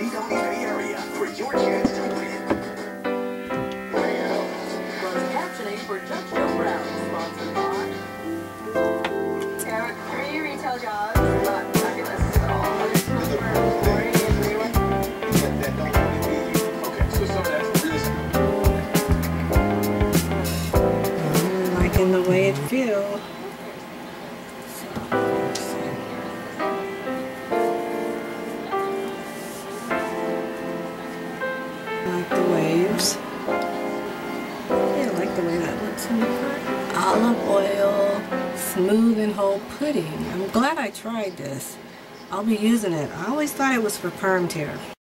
down in the area for your chance to win. Closed captioning for Judge Joe Brown, sponsored by Eric, 3 retail jobs, not fabulous at all. Boring and real. Okay, so some of that's really simple. I'm liking the way it feels. Like the waves. Yeah, I like the way that looks in the front. Olive oil, smooth and whole pudding. I'm glad I tried this. I'll be using it. I always thought it was for permed hair.